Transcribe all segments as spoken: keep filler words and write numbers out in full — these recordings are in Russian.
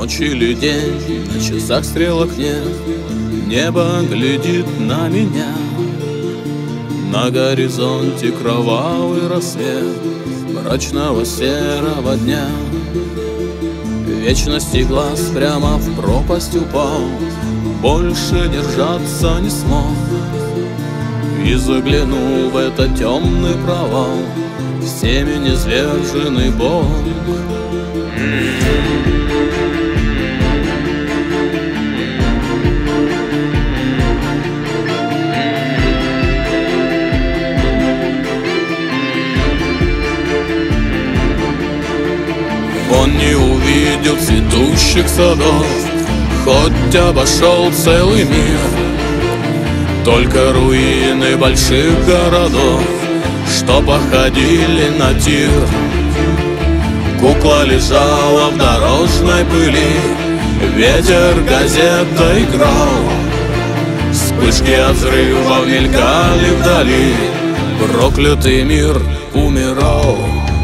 Ночь или день, на часах стрелок нет, небо глядит на меня. На горизонте кровавый рассвет мрачного серого дня. Вечности глаз прямо в пропасть упал, больше держаться не смог. И заглянул в этот темный провал всеми низверженный Бог. Он не увидел цветущих садов, хоть обошел целый мир. Только руины больших городов, что походили на тир. Кукла лежала в дорожной пыли, ветер газета играл. Вспышки от взрывов мелькали вдали, проклятый мир умирал.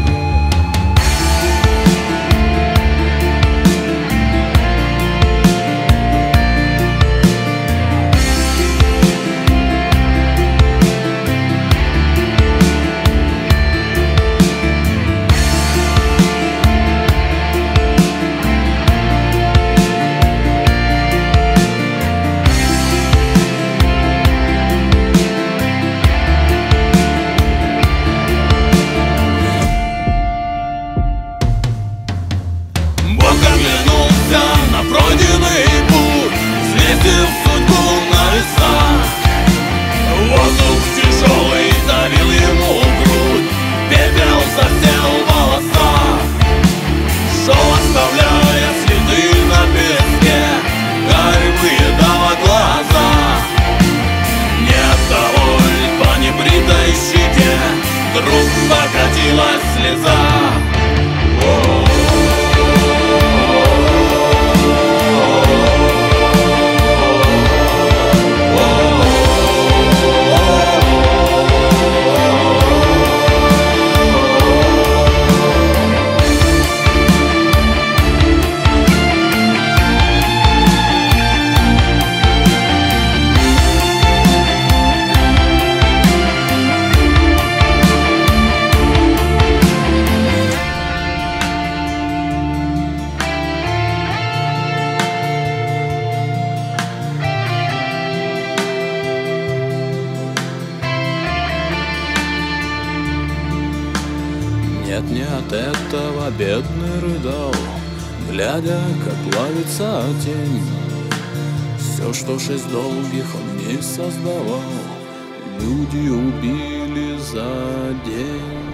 Оглянулся на пройденный путь, взвесил судьбу на весах. Воздух тяжелый давил ему грудь, пепел засел в волосах. Шел, оставляя следы на песке, гарь выедала глаза. Не от того ли по небритой щеке вдруг покатилась слеза. Нет, не от этого бедный рыдал, глядя, как плавится тень. Все, что шесть долгих он не создавал, люди убили за день.